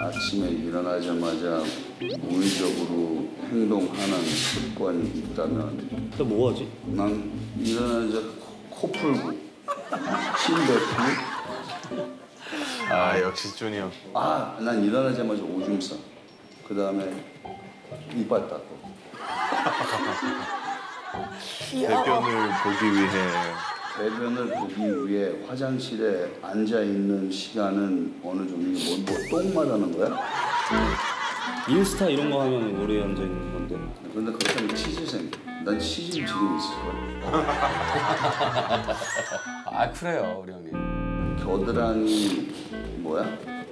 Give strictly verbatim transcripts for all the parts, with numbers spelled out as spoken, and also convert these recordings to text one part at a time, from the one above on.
아침에 일어나자마자 무의적으로 행동하는 습관이 있다면 또 뭐하지? 난 일어나자 코 풀고 침 뱉고 아 역시 준이 형. 아, 난 일어나자마자 오줌 싸. 그 다음에 이빨 닦고. 대변을 보기 위해. 대변을 보기 위해 화장실에 앉아 있는 시간은 어느 정도? 뭐똥 말하는 거야? 인스타 이런 거 하면 오래 앉아 있는 건데. 근데 그렇게 하면 치즈 생겨. 난 치즈 지금 있을 거야. 아 그래요 우리 형님. 겨드랑이 뭐야?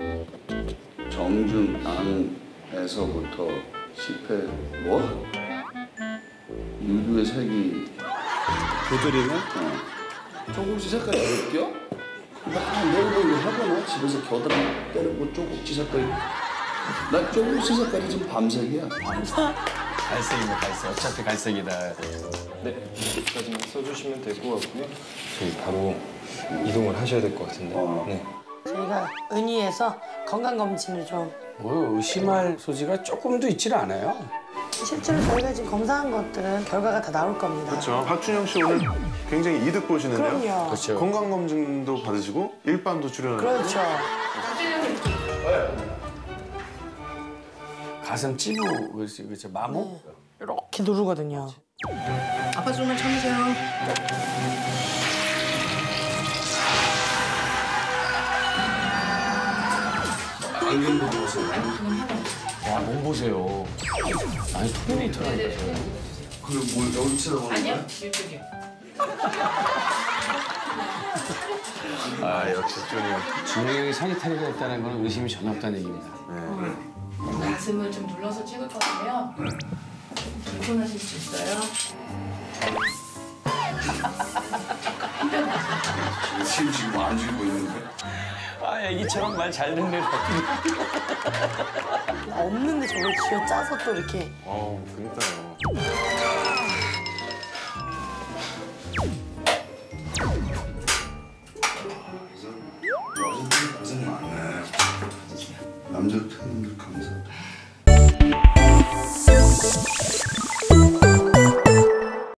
정중앙에서부터 십 회 뭐? 유두의 색이 조절이네? 어. 쪼국지 색깔이 어때요? 나 내일 이거 해보나? 집에서 겨드랑이 때리고 쪼국지 색깔이. 나 쪼국지 색깔이 지금 밤색이야. 갈색이네 갈색. 어차피 갈색이다. 네, 여기까지만 써주시면 될 것 같고요. 저희 바로 이동을 하셔야 될 것 같은데. 어. 네. 저희가 은희에서 건강검진을 좀 뭐 의심할 소지가 조금도 있지는 않아요. 실제로 저희가 지금 검사한 것들은 결과가 다 나올 겁니다. 그렇죠. 박준영 씨 오늘 굉장히 이득 보시는데요. 그럼요. 그렇죠. 건강 검진도 받으시고 일반도 출연하고. 그렇죠. 가슴 찌부 그렇지 그렇지 마모. 이렇게 누르거든요. 아빠 좀만 참으세요. 안경 보고 오세요. 와몸 보세요. 아니 터미네이터라니까요. 그걸 뭘 여기 쳐다보는 아니요, 거야? 이쪽이요. 아 역시 준이 형. 준영이 형이 사기탈이가 있다는 건 의심이 전혀 없다는 얘기입니다. 네. 가슴을 좀 눌러서 찍을 건데요. 불편하실 수 있어요. 지금 지금 안 들고 있는데? 아 애기처럼 말 잘 듣네. 없는데 저걸 쥐어 짜서 또 이렇게. 어 그러니까요. 여자들 고생 많네. 남자 팬들 감사합니다.